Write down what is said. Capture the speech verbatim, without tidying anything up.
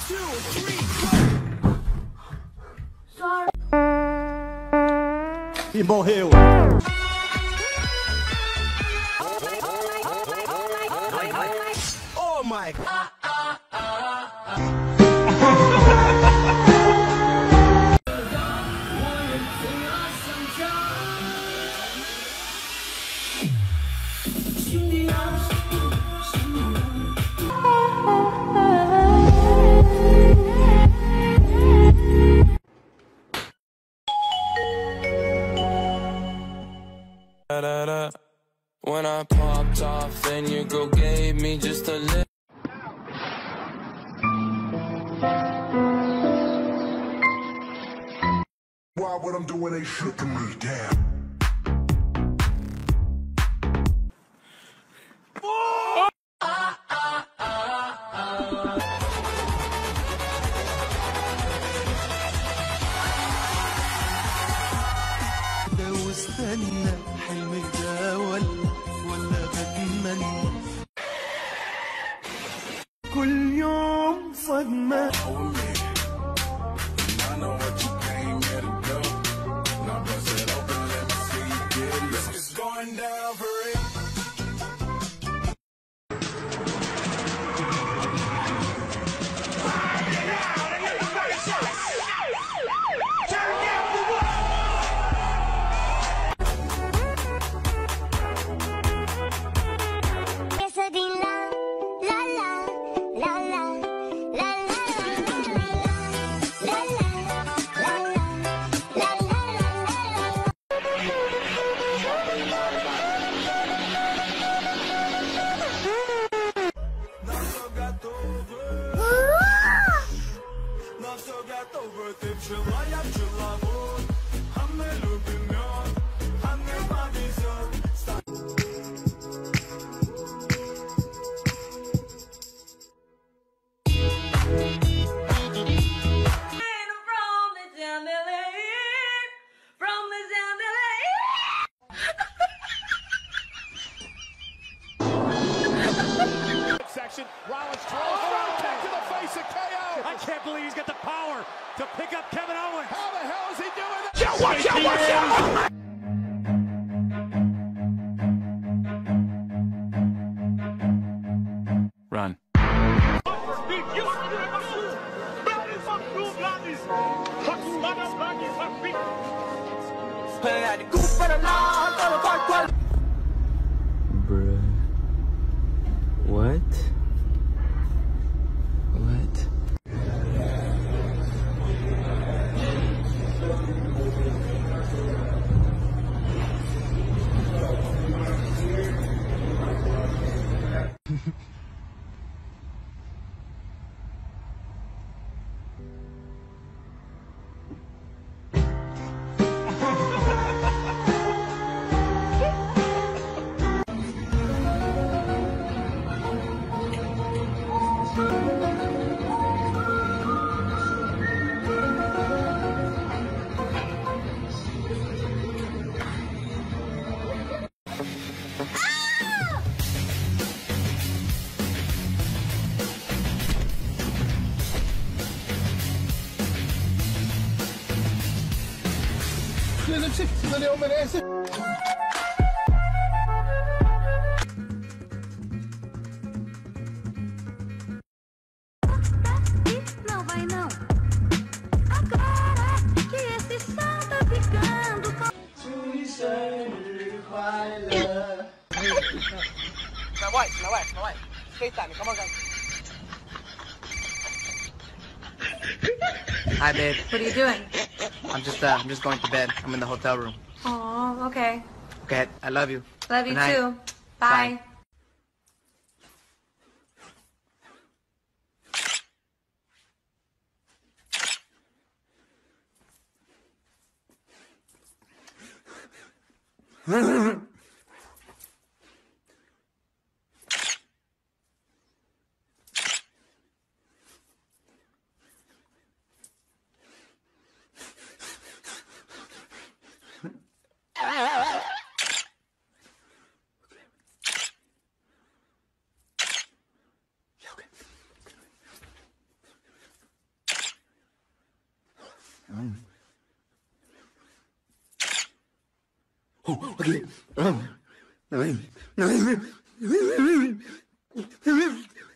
two, three, go! Sorry. E morreu. Oh my God. When I popped off, then your girl gave me just a little. Why what I'm doing ain't shit to me, damn. واستنى حلمي ده ولا ولا بتمنى كل يوم صدمة. I know what you came here to do. Now bust it open, let me see you get it. It's going down for real. Rollins throws oh, kick to the face of K O. I can't believe he's got the power to pick up Kevin Owens. How the hell is he doing that? Yeah, watch out, watch out! Run. Bruh. What? What? Se ele merece. Não vai não. Agora que esse som tá ficando com... 祝你生日快乐。 My wife, my wife, my wife. FaceTime me, come on guys. Hi babe. What are you doing? I'm just uh, I'm just going to bed. I'm in the hotel room. Oh, okay. Okay, I love you. Love you Good night. too. Bye. Bye. Oh, okay. Um,